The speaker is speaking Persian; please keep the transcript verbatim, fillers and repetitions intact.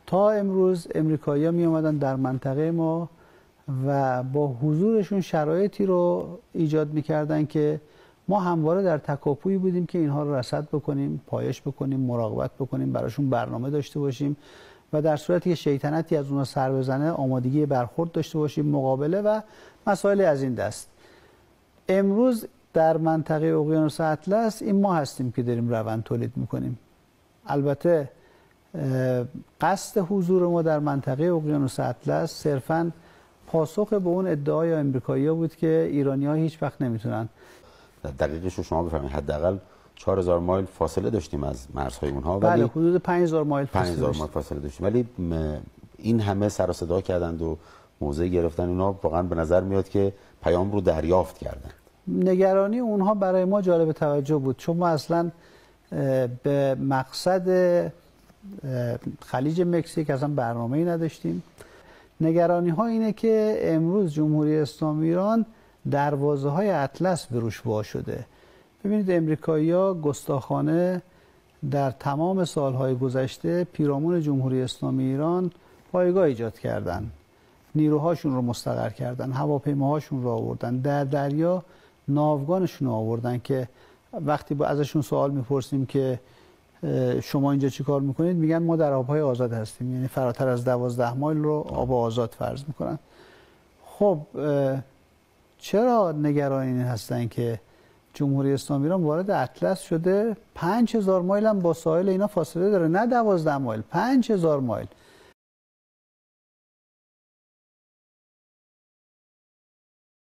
تا امروز امریکایی‌ها می اومدن در منطقه ما و با حضورشون شرایطی رو ایجاد میکردن که ما همواره در تکاپویی بودیم که اینها رو رصد بکنیم، پایش بکنیم، مراقبت بکنیم، براشون برنامه داشته باشیم و در صورتی که شیطنتی از اونها سر بزنه آمادگی برخورد داشته باشیم، مقابله و مسائل از این دست. امروز در منطقه اقیانوس اطلس این ما هستیم که داریم روند تولید میکنیم. البته قصد حضور ما در منطقه اقیانوس اطلس صرفاً پاسخ به اون ادعای آمریکایی‌ها بود که ایرانی‌ها هیچ وقت نمیتونن. دقیقش رو شما بفرمایید. حداقل چهار هزار مایل فاصله داشتیم از مرزهای اونها، ولی بله حدود پنج هزار مایل پنج هزار مایل فاصله داشتیم، ولی این همه سر و صدا کردند و موضع گرفتن. اونا واقعا به نظر میاد که پیام رو دریافت کردن. نگرانی اونها برای ما جالب توجه بود، چون ما اصلا به مقصد خلیج مکزیک اصلا برنامه‌ای نداشتیم. نگرانی ها اینه که امروز جمهوری اسلامی ایران دروازه های اطلس به روش وا شده. ببینید امریکایی‌ها گستاخانه در تمام سالهای گذشته پیرامون جمهوری اسلامی ایران پایگاه ایجاد کردن، نیروهاشون رو مستقر کردن، هواپیماهاشون رو آوردن، در دریا ناوگانشون رو آوردن که وقتی با ازشون سوال میپرسیم که شما اینجا چی کار میکنید، میگن ما در آبهای آزاد هستیم، یعنی فراتر از دوازده مایل رو آب آزاد فرض میکنن. خب چرا نگران این هستن که جمهوری اسلامی ایران وارد اطلس شده، پنج هزار مایل هم با ساحل اینا فاصله داره، نه دوازده مایل، پنج هزار مایل.